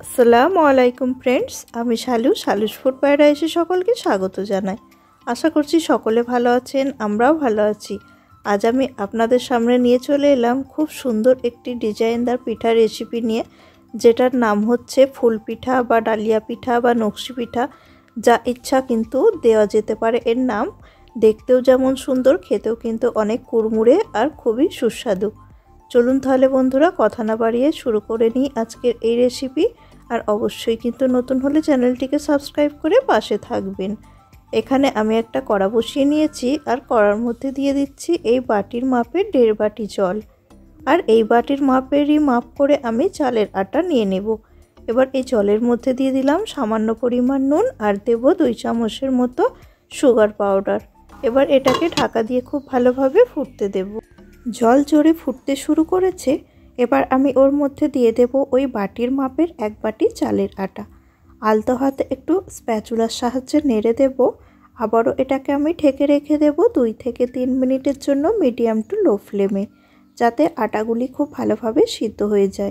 আসসালামু আলাইকুম ফ্রেন্ডস, আমি শালুস ফুড প্যারাডাইসে সকলকে স্বাগত জানাই। আশা করছি সকলে ভালো আছেন, আমরাও ভালো আছি। আজ আমি আপনাদের সামনে নিয়ে চলে এলাম খুব সুন্দর একটি ডিজাইনদার পিঠা রেসিপি নিয়ে, যেটার নাম হচ্ছে ফুল পিঠা বা ডালিয়া পিঠা বা নকশি পিঠা, যা ইচ্ছা কিন্তু দেওয়া যেতে পারে এর নাম। দেখতেও যেমন সুন্দর, খেতেও কিন্তু অনেক কুড়মুড়ে আর খুবই সুস্বাদু। চলুন তাহলে বন্ধুরা কথা না বাড়িয়ে শুরু করে নিই আজকের এই রেসিপি। আর অবশ্যই কিন্তু নতুন হলে চ্যানেলটিকে সাবস্ক্রাইব করে পাশে থাকবেন। এখানে আমি একটা কড়া বসিয়ে নিয়েছি, আর কড়ার মধ্যে দিয়ে দিচ্ছি এই বাটির মাপের 1.5 বাটি জল। আর এই বাটির মাপেরই মাপ করে আমি চালের আটা নিয়ে নেব। এবার এই জলের মধ্যে দিয়ে দিলাম সামান্য পরিমাণ নুন, আর দেব 2 চামচের মতো সুগার পাউডার। এবার এটাকে ঢাকা দিয়ে খুব ভালোভাবে ফুটতে দেব। জল জোরে ফুটতে শুরু করেছে। এবার আমি ওর মধ্যে দিয়ে দেব ওই বাটির মাপের 1 বাটি চালের আটা। আলতো হাতে একটু স্প্যাচুলার সাহায্যে নেড়ে দেব। আবারও এটাকে আমি ঢেকে রেখে দেব 2 থেকে 3 মিনিটের জন্য মিডিয়াম টু লো ফ্লেমে, যাতে আটাগুলি খুব ভালোভাবে সিদ্ধ হয়ে যায়।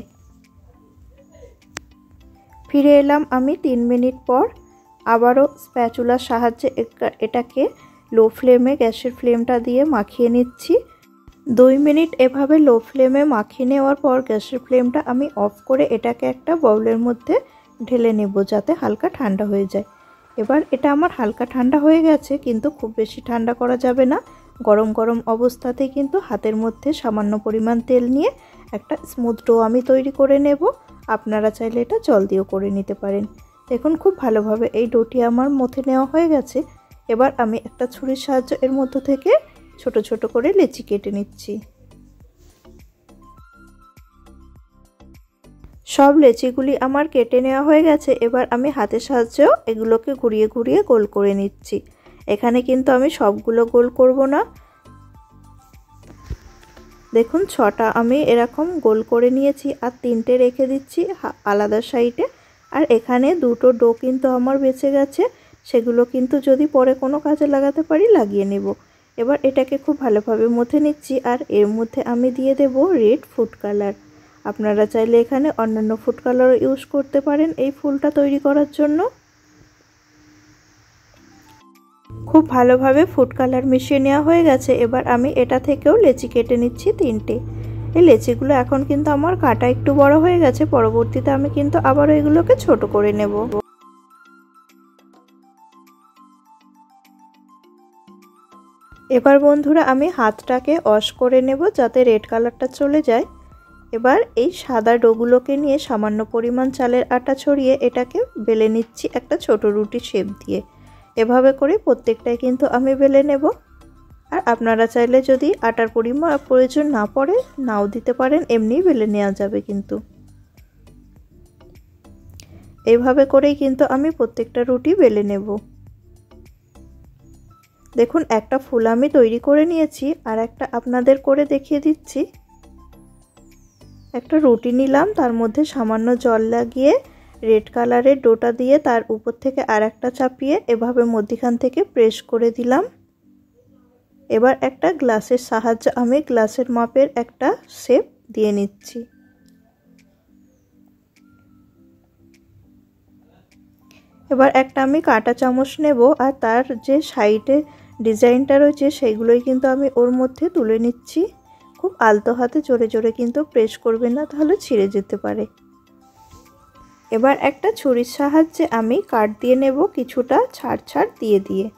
ফিরে এলাম আমি 3 মিনিট পর। আবারও স্প্যাচুলার সাহায্যে এটাকে লো ফ্লেমে গ্যাসের ফ্লেমটা দিয়ে মাখিয়ে নিচ্ছি। 2 মিনিট এভাবে লো ফ্লেমে মাখিয়ে নেওয়ার পর গ্যাসের ফ্লেমটা আমি অফ করে এটাকে একটা বাউলের মধ্যে ঢেলে নেব, যাতে হালকা ঠান্ডা হয়ে যায়। এবার এটা আমার হালকা ঠান্ডা হয়ে গেছে, কিন্তু খুব বেশি ঠান্ডা করা যাবে না। গরম গরম অবস্থাতেই কিন্তু হাতের মধ্যে সামান্য পরিমাণ তেল নিয়ে একটা স্মুথ ডো আমি তৈরি করে নেব। আপনারা চাইলে এটা জল দিয়েও করে নিতে পারেন। দেখুন খুব ভালোভাবে এই ডোটি আমার মথে নেওয়া হয়ে গেছে। এবার আমি একটা ছুরির সাহায্যে এর মধ্য থেকে ছোট ছোট করে লেচি কেটে নিচ্ছি। সব লেচিগুলি আমার কেটে নেওয়া হয়ে গেছে। এবার আমি হাতের সাহায্যেও এগুলোকে ঘুরিয়ে ঘুরিয়ে গোল করে নিচ্ছি। এখানে কিন্তু আমি সবগুলো গোল করব না। দেখুন 6টা আমি এরকম গোল করে নিয়েছি, আর 3টে রেখে দিচ্ছি আলাদা সাইডে। আর এখানে 2টো ডো কিন্তু আমার বেঁচে গেছে, সেগুলো কিন্তু যদি পরে কোনো কাজে লাগাতে পারি লাগিয়ে নেব। এবার এটাকে খুব ভালোভাবে মথে নিচ্ছি, আর এর মধ্যে আমি দিয়ে দেব রেড ফুড কালার। আপনারা চাইলে এখানে অন্যান্য ফুড কালার ইউজ করতে পারেন এই ফুলটা তৈরি করার জন্য। খুব ভালোভাবে ফুড কালার মিশিয়ে নেওয়া হয়ে গেছে। এবার আমি এটা থেকেও লেচি কেটে নিচ্ছি 3টে। এই লেচিগুলো এখন কিন্তু আমার কাটা একটু বড় হয়ে গেছে, পরবর্তীতে আমি কিন্তু আবারও এগুলোকে ছোট করে নেব। এবার বন্ধুরা আমি হাতটাকে ওয়াশ করে নেব, যাতে রেড কালারটা চলে যায়। এবার এই সাদা ডোগুলোকে নিয়ে সামান্য পরিমাণ চালের আটা ছড়িয়ে এটাকে বেলে নিচ্ছি একটা ছোট রুটি শেপ দিয়ে। এভাবে করে প্রত্যেকটাই কিন্তু আমি বেলে নেব। আর আপনারা চাইলে যদি আটার পরিমাণ প্রয়োজন না পড়ে নাও দিতে পারেন, এমনি বেলে নেওয়া যাবে। কিন্তু এইভাবে করেই কিন্তু আমি প্রত্যেকটা রুটি বেলে নেব। দেখুন একটা ফুল আমি তৈরি করে নিয়েছি, আর একটা আপনাদের করে দেখিয়ে দিচ্ছি। একটা রুটি নিলাম, তার মধ্যে সামান্য জল লাগিয়ে রেড কালারের ডোটা দিয়ে তার উপর থেকে আর একটা চাপিয়ে এভাবে মধ্যখান থেকে প্রেস করে দিলাম। এবার একটা গ্লাসের সাহায্যে আমি গ্লাসের মাপের একটা শেপ দিয়ে নিচ্ছি। এবার একটা আমি কাঁটা চামচ নেব, আর তার যে সাইডে ডিজাইনটা রয়েছে সেইগুলোই কিন্তু আমি ওর মধ্যে তুলে নিচ্ছি। খুব আলতো হাতে জোরে জোরে কিন্তু প্রেস করবেন না, তাহলে ছিঁড়ে যেতে পারে। এবার একটা ছুরির সাহায্যে আমি কাট দিয়ে নেব, কিছুটা ছাড় ছাড় দিয়ে দিয়ে।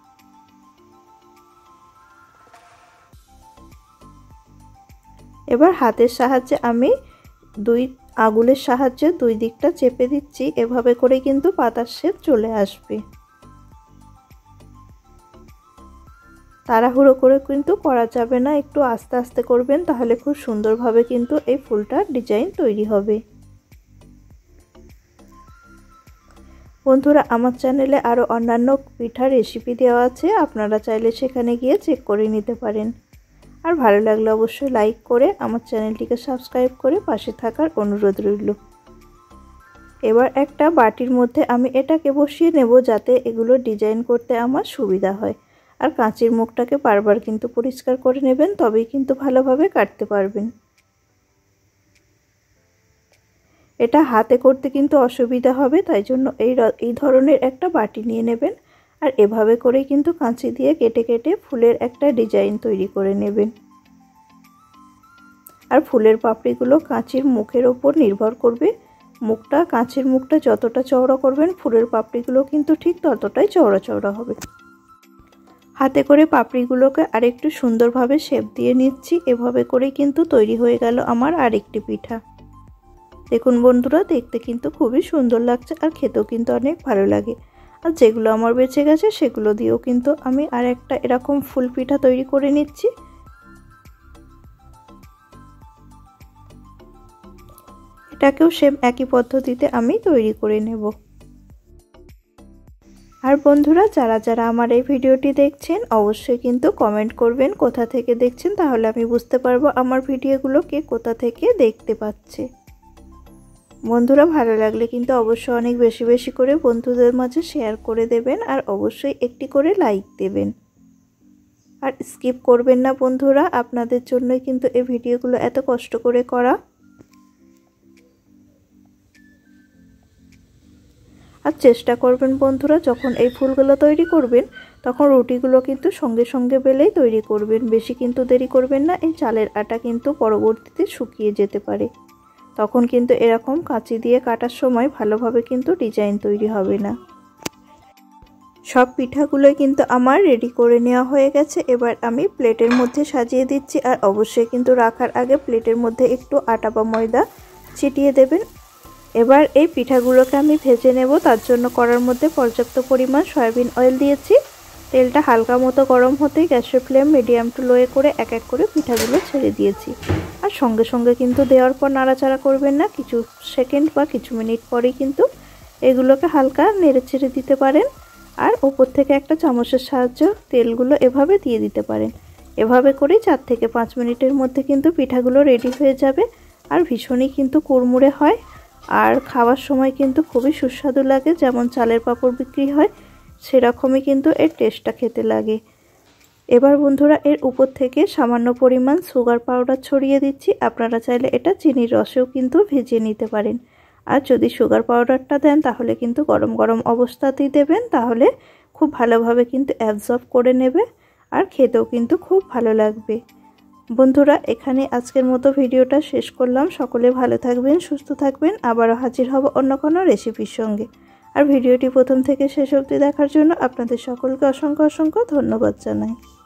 এবার হাতের সাহায্যে আমি 2 আঙুলের সাহায্যে 2 দিকটা চেপে দিচ্ছি। এভাবে করে কিন্তু পাতার শেপ চলে আসবে। তাড়াহুড়ো করে কিন্তু করা যাবে না, একটু আস্তে আস্তে করবেন, তাহলে খুব সুন্দরভাবে কিন্তু এই ফুলটার ডিজাইন তৈরি হবে। বন্ধুরা আমার চ্যানেলে আরও অন্যান্য পিঠার রেসিপি দেওয়া আছে, আপনারা চাইলে সেখানে গিয়ে চেক করে নিতে পারেন। আর ভালো লাগলে অবশ্যই লাইক করে আমার চ্যানেলটিকে সাবস্ক্রাইব করে পাশে থাকার অনুরোধ রইল। এবার একটা বাটির মধ্যে আমি এটাকে বসিয়ে নেব, যাতে এগুলো ডিজাইন করতে আমার সুবিধা হয়। আর কাঁচির মুখটাকে বারবার কিন্তু পরিষ্কার করে নেবেন, তবেই কিন্তু ভালোভাবে কাটতে পারবেন। এটা হাতে করতে কিন্তু অসুবিধা হবে, তাই জন্য এই ধরনের একটা বাটি নিয়ে নেবেন আর এভাবে করে কিন্তু কাঁচি দিয়ে কেটে কেটে ফুলের একটা ডিজাইন তৈরি করে নেবেন। আর ফুলের পাপড়িগুলো কাঁচির মুখের ওপর নির্ভর করবে। কাঁচির মুখটা যতটা চওড়া করবেন ফুলের পাপড়িগুলো কিন্তু ঠিক ততটাই চওড়া চওড়া হবে। হাতে করে পাপড়িগুলোকে আরেকটু সুন্দরভাবে শেপ দিয়ে নিচ্ছি। এভাবে করেই কিন্তু তৈরি হয়ে গেল আমার আরেকটি পিঠা। দেখুন বন্ধুরা, দেখতে কিন্তু খুবই সুন্দর লাগছে আর খেতেও কিন্তু অনেক ভালো লাগে। আর যেগুলো আমার বেঁচে গেছে সেগুলো দিয়েও কিন্তু আমি আরেকটা এরকম ফুল পিঠা তৈরি করে নিচ্ছি। এটাকেও সেম একই পদ্ধতিতে আমি তৈরি করে নেব। আর বন্ধুরা, যারা যারা আমার এই ভিডিওটি দেখছেন অবশ্যই কিন্তু কমেন্ট করবেন কোথা থেকে দেখছেন, তাহলে আমি বুঝতে পারবো আমার ভিডিওগুলো কে কোথা থেকে দেখতে পাচ্ছে। বন্ধুরা, ভালো লাগলে কিন্তু অবশ্যই অনেক বেশি বেশি করে বন্ধুদের মাঝে শেয়ার করে দেবেন আর অবশ্যই একটি করে লাইক দেবেন। আর স্কিপ করবেন না বন্ধুরা, আপনাদের জন্যই কিন্তু এই ভিডিওগুলো এত কষ্ট করে করা। আর চেষ্টা করবেন বন্ধুরা, যখন এই ফুলগুলো তৈরি করবেন তখন রুটিগুলো কিন্তু সঙ্গে সঙ্গে বেলেই তৈরি করবেন। বেশি কিন্তু দেরি করবেন না, এই চালের আটা কিন্তু পরবর্তীতে শুকিয়ে যেতে পারে। তখন কিন্তু এরকম কাঁচি দিয়ে কাটার সময় ভালোভাবে কিন্তু ডিজাইন তৈরি হবে না। সব পিঠাগুলোই কিন্তু আমার রেডি করে নেওয়া হয়ে গেছে। এবার আমি প্লেটের মধ্যে সাজিয়ে দিচ্ছি। আর অবশ্যই কিন্তু রাখার আগে প্লেটের মধ্যে একটু আটা বা ময়দা ছিটিয়ে দেবেন। এবার এই পিঠাগুলোকে আমি ভেজে নেব। তার জন্য কড়ার মধ্যে পর্যাপ্ত পরিমাণ সয়াবিন অয়েল দিয়েছি। তেলটা হালকা মতো গরম হতেই গ্যাসের ফ্লেম মিডিয়াম টু লোয়ে করে এক এক করে পিঠাগুলো ছেড়ে দিয়েছি। আর সঙ্গে সঙ্গে কিন্তু দেওয়ার পর নাড়াচাড়া করবেন না, কিছু সেকেন্ড বা কিছু মিনিট পরেই কিন্তু এগুলোকে হালকা নেড়ে ছেড়ে দিতে পারেন। আর ওপর থেকে একটা চামচের সাহায্যে তেলগুলো এভাবে দিয়ে দিতে পারেন। এভাবে করেই 4 থেকে 5 মিনিটের মধ্যে কিন্তু পিঠাগুলো রেডি হয়ে যাবে। আর ভীষণই কিন্তু কুড়মুড়ে হয় আর খাওয়ার সময় কিন্তু খুবই সুস্বাদু লাগে। যেমন চালের পাঁপড় বিক্রি হয় সেরকমই কিন্তু এর টেস্টটা খেতে লাগে। এবার বন্ধুরা, এর উপর থেকে সামান্য পরিমাণ সুগার পাউডার ছড়িয়ে দিচ্ছি। আপনারা চাইলে এটা চিনির রসেও কিন্তু ভিজিয়ে নিতে পারেন। আর যদি সুগার পাউডারটা দেন তাহলে কিন্তু গরম গরম অবস্থাতেই দেবেন, তাহলে খুব ভালোভাবে কিন্তু অ্যাবজর্ব করে নেবে আর খেতেও কিন্তু খুব ভালো লাগবে। বন্ধুরা, এখানে আজকের মতো ভিডিওটা শেষ করলাম। সকলে ভালো থাকবেন, সুস্থ থাকবেন। আবারও হাজির হব অন্য কোনো রেসিপির সঙ্গে। আর ভিডিওটি প্রথম থেকে শেষ অবধি দেখার জন্য আপনাদের সকলকে অসংখ্য অসংখ্য ধন্যবাদ জানাই।